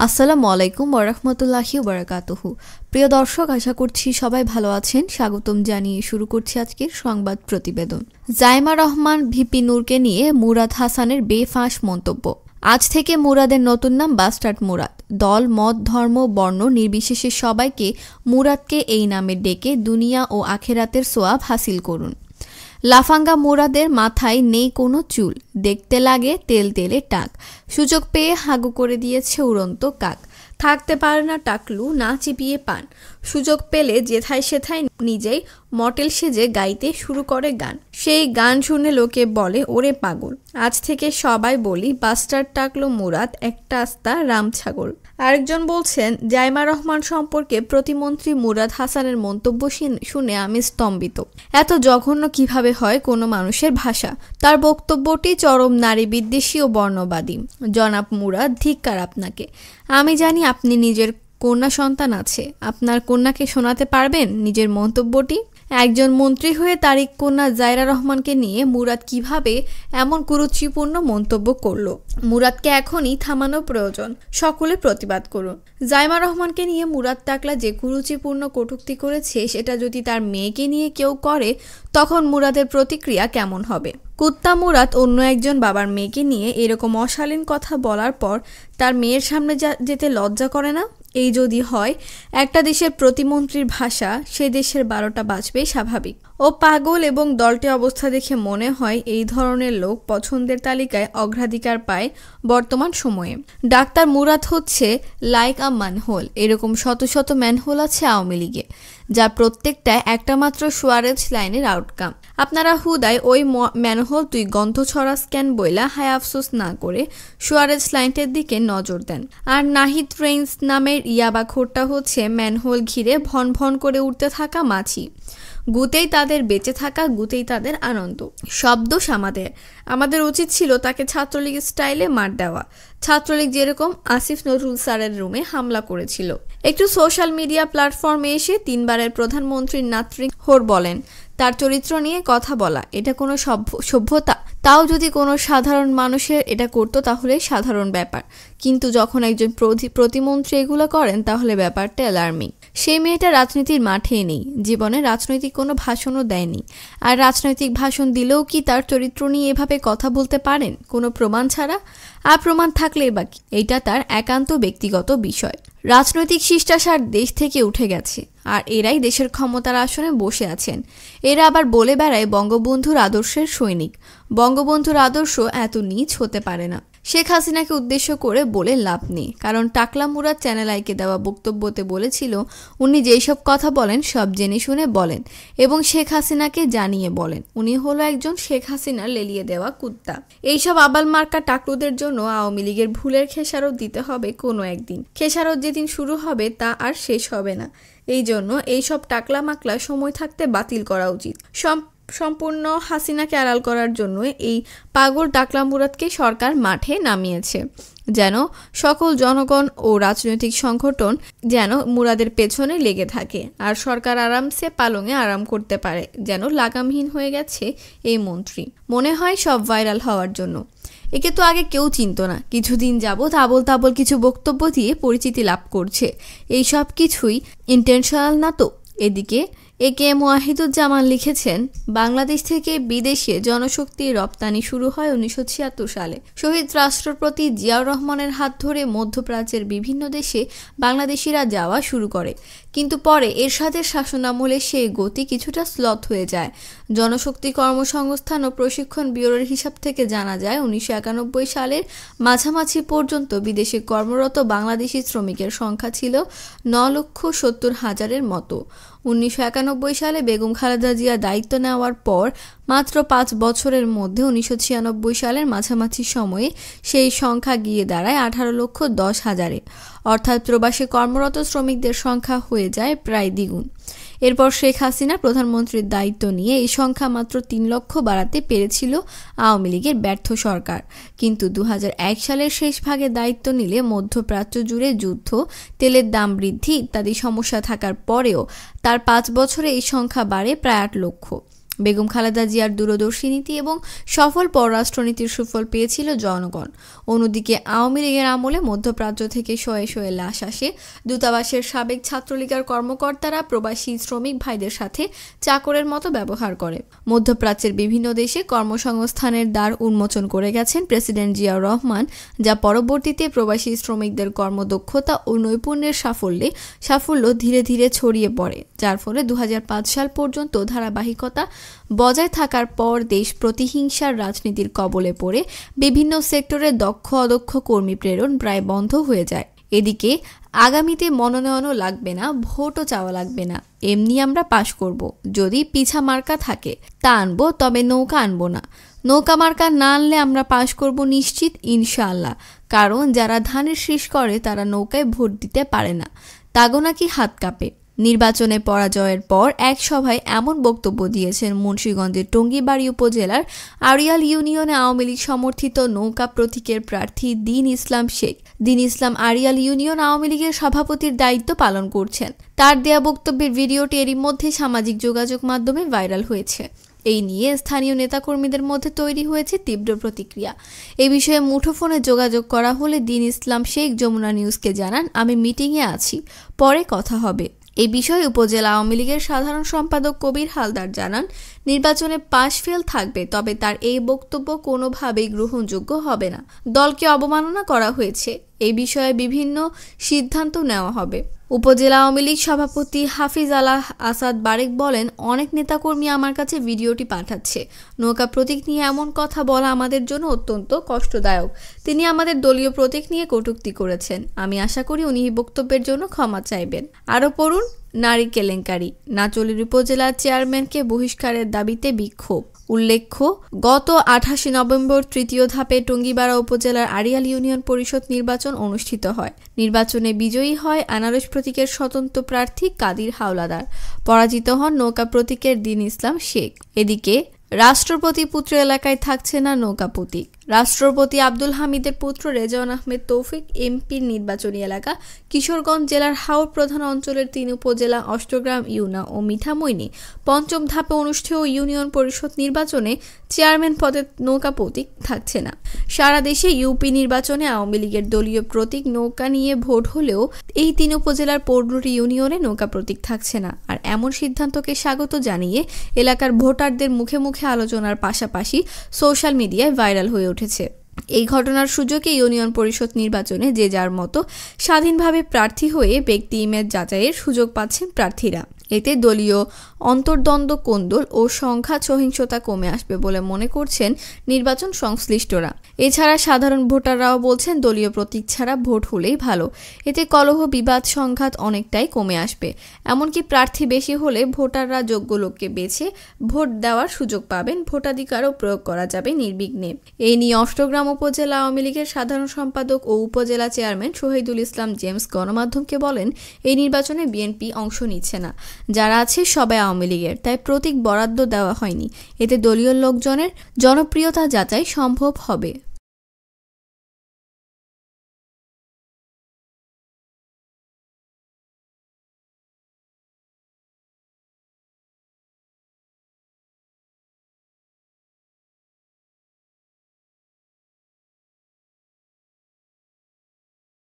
আসসালামু আলাইকুম ওয়া রাহমাতুল্লাহি ওয়া বারাকাতুহু। প্রিয় দর্শক, আশা করছি সবাই ভালো আছেন। স্বাগতম জানিয়ে শুরু করছি আজকের সংবাদ প্রতিবেদন। জাইমা রহমান ভিপি নূরকে নিয়ে মুরাদ হাসানের বেফাঁস মন্তব্য। আজ থেকে মুরাদের নতুন নাম বাস্টার্ড মুরাদ। দল, মত, ধর্ম, বর্ণ নির্বিশেষে সবাইকে মুরাদকে এই নামে ডেকে দুনিয়া ও আখেরাতের সোয়াব হাসিল করুন। লাফাঙ্গা মুরাদের মাথায় নেই কোনো চুল, দেখতে লাগে তেল তেলে টাক। সুযোগ পেয়ে হাগু করে দিয়েছে উড়ন্ত কাক। থাকতে পারে না টাকলু, না চিপিয়ে পান। সুযোগ পেলে যেথায় সেথায় নিজেই মডেল সেজে গাইতে শুরু করে গান। সেই গান শুনে লোকে বলে ওরে পাগল। আজ থেকে সবাই বলি বাস্টার্ড টাকলো মুরাদ, একটা আস্তা রাম ছাগল। আরেকজন বলছেন, জাইমা রহমান সম্পর্কে প্রতিমন্ত্রী মুরাদ হাসানের মন্তব্য শুনে আমি স্তম্ভিত। এত জঘন্য কিভাবে হয় কোনো মানুষের ভাষা? তার বক্তব্যটি চরম নারী বিদ্বেষী ও বর্ণবাদী। জনাব মুরাদ, ধিক্কার আপনাকে। আমি জানি আপনি নিজের কন্যা সন্তান আছে, আপনার কন্যাকে শোনাতে পারবেন নিজের মন্তব্যটি? একজন মন্ত্রী হয়ে তারিক কন্যা জায়রা রহমানকে নিয়ে মুরাদ কিভাবে এমন কুরুচিপূর্ণ মন্তব্য করলো? মুরাদকে এখনই থামানো প্রয়োজন। সকলে প্রতিবাদ করুন। জাইমা রহমানকে নিয়ে মুরাদ টাকলা যে কুরুচিপূর্ণ কটূক্তি করেছে, সেটা যদি তার মেয়েকে নিয়ে কেউ করে, তখন মুরাদের প্রতিক্রিয়া কেমন হবে? কুত্তা মুরাদ অন্য একজন বাবার মেয়েকে নিয়ে এরকম অশালীন কথা বলার পর তার মেয়ের সামনে যেতে লজ্জা করে না? এই যদি হয় একটা দেশের প্রতিমন্ত্রীর ভাষা, সে দেশের 12টা বাজবে স্বাভাবিক। ও পাগল। এবং দলটি অবস্থা দেখে মনে হয় এই ধরনের লোক পছন্দের তালিকায় অগ্রাধিকার পায় বর্তমান সময়ে। ডাক্তার মুরাদ হচ্ছে লাইক আ ম্যানহোল। এরকম শত শত ম্যানহোল আছে আওয়ামী লীগে, যা প্রত্যেকটা একটা মাত্র সুয়ারেজ লাইনের আউটকাম। আপনারা হুদায় ওই ম্যানহোল তুই গন্ধ ছড়া স্ক্যান বইলা হায় আফসোস না করে সুয়ারেজ লাইনটার দিকে নজর দেন। আর নাহিদ রেইন্স নামের ইয়াবাখোরটা হচ্ছে ম্যানহোল ঘিরে ভন ভন করে উঠতে থাকা মাছি। গুতেই তাদের বেঁচে থাকা, গুতেই তাদের আনন্দ। সব দোষ আমাদের উচিত ছিল তাকে ছাত্রলীগ স্টাইলে মার দেওয়া। ছাত্রলীগ যেরকম আসিফ নজরুল স্যারের রুমে হামলা করেছিল। একটু সোশ্যাল মিডিয়া প্ল্যাটফর্মে এসে 3বারের প্রধানমন্ত্রীর নাতৃ হোর বলেন, তার চরিত্র নিয়ে কথা বলা এটা কোনো সভ্যতা? তাও যদি কোনো সাধারণ মানুষের এটা করতো তাহলে সাধারণ ব্যাপার, কিন্তু যখন একজন প্রতিমন্ত্রী এগুলো করেন তাহলে ব্যাপারটা অ্যালার্মিং। সেই মেয়েটা রাজনীতির মাঠেই নেই, জীবনে রাজনৈতিক কোনো ভাষণও দেয়নি। আর রাজনৈতিক ভাষণ দিলেও কি তার চরিত্র নিয়ে এভাবে কথা বলতে পারেন কোনো প্রমাণ ছাড়া? আর প্রমাণ থাকলেই বাকি, এইটা তার একান্ত ব্যক্তিগত বিষয়। রাজনৈতিক শিষ্টাচার দেশ থেকে উঠে গেছে, আর এরাই দেশের ক্ষমতার আসনে বসে আছেন। এরা আবার বলে বেড়ায় বঙ্গবন্ধুর আদর্শের সৈনিক। বঙ্গবন্ধুর আদর্শ এত নীচ হতে পারে না। শেখ হাসিনাকে উদ্দেশ্য করে বলে লাভ নেই, কারণ টাকলা মুরাদ চ্যানেল আইকে দেওয়া বক্তব্যতে বলেছিল উনি যেসব কথা বলেন সব জেনে শুনে বলেন এবং শেখ হাসিনাকে জানিয়ে বলেন। উনি হলো একজন শেখ হাসিনার লেলিয়ে দেওয়া কুত্তা। এইসব আবাল মার্কা টাকলুদের জন্য আওয়ামী লীগের ভুলের খেসারত দিতে হবে কোনো একদিন। খেসারত যেদিন শুরু হবে তা আর শেষ হবে না। এই জন্য এইসব টাকলা মাকলা সময় থাকতে বাতিল করা উচিত। সম্পূর্ণ হাসিনাকে আড়াল করার জন্য এই পাগল টাকলা মুরাদকে সরকার মাঠে নামিয়েছে, যেন সকল জনগণ ও রাজনৈতিক সংগঠন যেন মুরাদের পেছনে লেগে থাকে, আর সরকার আরামসে পালঙে আরাম করতে পারে। যেন লাগামহীন হয়ে গেছে এই মন্ত্রী, মনে হয় সব ভাইরাল হওয়ার জন্য। একে তো আগে কেউ চিনত না, কিছুদিন যাবৎ আবল তাবল কিছু বক্তব্য দিয়ে পরিচিতি লাভ করছে। এই সব কিছুই ইন্টেনশনাল না তো? এদিকে এ.কে.এম. ওয়াহিদুজ্জামান লিখেছেন, বাংলাদেশ থেকে বিদেশে জনশক্তি রপ্তানি শুরু হয় 1976 সালে। শহীদ রাষ্ট্রপতি জিয়াউর রহমানের হাত ধরে মধ্যপ্রাচ্যের বিভিন্ন দেশে বাংলাদেশিরা যাওয়া শুরু করে, কিন্তু পরে এরশাদের শাসনামলে সেই গতি কিছুটা স্লথ হয়ে যায়। জনশক্তি কর্মসংস্থান ও প্রশিক্ষণ ব্যুরোর হিসাব থেকে জানা যায় 1991 সালের মাঝামাঝি পর্যন্ত বিদেশে কর্মরত বাংলাদেশি শ্রমিকের সংখ্যা ছিল 9,70,000-এর মতো। 1991 সালে বেগম খালেদা জিয়া দায়িত্ব নেওয়ার পর মাত্র 5 বছরের মধ্যে 1996 সালের মাঝামাঝি সময়ে সেই সংখ্যা গিয়ে দাঁড়ায় 18,10,000-এ। অর্থাৎ প্রবাসী কর্মরত শ্রমিকদের সংখ্যা হয়ে যায় প্রায় দ্বিগুণ। এরপর শেখ হাসিনা প্রধানমন্ত্রীর দায়িত্ব নিয়ে এই সংখ্যা মাত্র 3 লক্ষ বাড়াতে পেরেছিল আওয়ামী লীগের ব্যর্থ সরকার। কিন্তু 2001 সালের শেষ ভাগে দায়িত্ব নিলে মধ্যপ্রাচ্য জুড়ে যুদ্ধ, তেলের দাম বৃদ্ধি ইত্যাদি সমস্যা থাকার পরেও তার 5 বছরে এই সংখ্যা বাড়ে প্রায় 8 লক্ষ। বেগম খালেদা জিয়ার দূরদর্শী নীতি এবং সফল পররাষ্ট্রনীতির সুফল পেয়েছিল জনগণ। অন্যদিকে আওয়ামী লীগের আমলে মধ্যপ্রাচ্য থেকে শয়ে শয়ে লাশ আসে। দূতাবাসের সাবেক ছাত্রলীগের কর্মকর্তারা প্রবাসী শ্রমিক ভাইদের সাথে চাকরের মতো ব্যবহার করে। মধ্যপ্রাচ্যের বিভিন্ন দেশে কর্মসংস্থানের দ্বার উন্মোচন করে গেছেন প্রেসিডেন্ট জিয়াউর রহমান, যা পরবর্তীতে প্রবাসী শ্রমিকদের কর্মদক্ষতা ও নৈপুণ্যের সাফল্য ধীরে ধীরে ছড়িয়ে পড়ে, যার ফলে 2005 সাল পর্যন্ত ধারাবাহিকতা বজায় থাকার পর দেশ প্রতিহিংসার রাজনীতির কবলে পড়ে বিভিন্ন সেক্টরে দক্ষ অদক্ষ কর্মী প্রেরণ প্রায় বন্ধ হয়ে যায়। এদিকে আগামীতে মনোনয়নও লাগবে না, ভোটও চাওয়া লাগবে না, এমনি আমরা পাশ করব। যদি পিছা মার্কা থাকে তা আনবো, তবে নৌকা আনবো না। নৌকা মার্কা না আনলে আমরা পাশ করব নিশ্চিত, ইনশাআল্লাহ। কারণ যারা ধানের শীষ করে তারা নৌকায় ভোট দিতে পারে না, তাগো নাকি হাত কাঁপে। নির্বাচনে পরাজয়ের পর এক সভায় এমন বক্তব্য দিয়েছেন মুন্সিগঞ্জের টঙ্গীবাড়ি উপজেলার আড়িয়াল ইউনিয়নে আওয়ামী লীগ সমর্থিত নৌকা প্রতীকের প্রার্থী দিন ইসলাম শেখ। দিন ইসলাম আড়িয়াল ইউনিয়ন আওয়ামী লীগের সভাপতির দায়িত্ব পালন করছেন। তার দেয়া বক্তব্যের ভিডিওটি এরই মধ্যে সামাজিক যোগাযোগ মাধ্যমে ভাইরাল হয়েছে। এই নিয়ে স্থানীয় নেতাকর্মীদের মধ্যে তৈরি হয়েছে তীব্র প্রতিক্রিয়া। এ বিষয়ে মুঠোফোনে যোগাযোগ করা হলে দিন ইসলাম শেখ যমুনা নিউজকে জানান, আমি মিটিংয়ে আছি, পরে কথা হবে। এই বিষয়ে উপজেলা আওয়ামী লীগের সাধারণ সম্পাদক কবির হালদার জানান, নির্বাচনে পাশ ফেল থাকবে, তবে তার এই বক্তব্য কোনোভাবেই গ্রহণযোগ্য হবে না। দলকে অবমাননা করা হয়েছে, এই বিষয়ে বিভিন্ন সিদ্ধান্ত নেওয়া হবে। উপজেলা আওয়ামী লীগ সভাপতি হাফিজ আলাহ আসাদ বারেক বলেন, অনেক নেতাকর্মী আমার কাছে ভিডিওটি পাঠাচ্ছে। নৌকা প্রতীক নিয়ে এমন কথা বলা আমাদের জন্য অত্যন্ত কষ্টদায়ক। তিনি আমাদের দলীয় প্রতীক নিয়ে কটূক্তি করেছেন। আমি আশা করি উনি এই বক্তব্যের জন্য ক্ষমা চাইবেন। আরও পড়ুন, নারী কেলেঙ্কারি, নাচলের উপজেলার চেয়ারম্যানকে বহিষ্কারের দাবিতে বিক্ষোভ। উল্লেখ্য, গত 28 নভেম্বর তৃতীয় ধাপে টঙ্গীপাড়া উপজেলার আড়িয়াল ইউনিয়ন পরিষদ নির্বাচন অনুষ্ঠিত হয়। নির্বাচনে বিজয়ী হয় আনারস প্রতীকের স্বতন্ত্র প্রার্থী কাদির হাওলাদার। পরাজিত হন নৌকা প্রতীকের দিন ইসলাম শেখ। এদিকে রাষ্ট্রপতি পুত্র এলাকায় থাকছে না নৌকা প্রতীক। রাষ্ট্রপতি আব্দুল হামিদের পুত্র রেজওয়ান আহমেদ তৌফিক এমপির নির্বাচনী এলাকা কিশোরগঞ্জ জেলার হাওর প্রধান অঞ্চলের 3 উপজেলা অষ্টগ্রাম ইউনা ও মিঠামইনি পঞ্চম ধাপে অনুষ্ঠেয় ইউনিয়ন পরিষদ নির্বাচনে চেয়ারম্যান পদে নৌকা প্রতীক থাকছে না। সারা দেশে ইউপি নির্বাচনে আওয়ামী লীগের দলীয় প্রতীক নৌকা নিয়ে ভোট হলেও এই 3 উপজেলার 15টি ইউনিয়নে নৌকা প্রতীক থাকছে না। আর এমন সিদ্ধান্তকে স্বাগত জানিয়ে এলাকার ভোটারদের মুখে মুখে আলোচনার পাশাপাশি সোশ্যাল মিডিয়ায় ভাইরাল হয়ে উঠেছে। এই ঘটনার সুযোগে ইউনিয়ন পরিষদ নির্বাচনে যে যার মতো স্বাধীনভাবে প্রার্থী হয়ে ব্যক্তি ইমেজ যাচাইয়ের সুযোগ পাচ্ছেন প্রার্থীরা। এতে দলীয় অন্তর্দ্বন্দ্ব কোন্দল ও সংঘাত সহিংসতা কমে আসবে বলে মনে করছেন নির্বাচন সংশ্লিষ্টরা। এছাড়া সাধারণ ভোটাররাও বলছেন দলীয় প্রতীক ছাড়া ভোট হলেই ভালো। এতে কলহ বিবাদ সংঘাত অনেকটাই কমে আসবে। এমনকি প্রার্থী বেশি হলে ভোটাররা যোগ্য লোককে বেছে ভোট দেওয়ার সুযোগ পাবেন, ভোটাধিকারও প্রয়োগ করা যাবে নির্বিঘ্নে। এই নিয়ে অষ্টগ্রাম উপজেলা আওয়ামী লীগের সাধারণ সম্পাদক ও উপজেলা চেয়ারম্যান শহীদুল ইসলাম জেমস গণমাধ্যমকে বলেন, এই নির্বাচনে বিএনপি অংশ নিচ্ছে না, যারা আছে সবাই আওয়ামী লীগের, তাই প্রতীক বরাদ্দ দেওয়া হয়নি। এতে দলীয় লোকজনের জনপ্রিয়তা যাচাই সম্ভব হবে।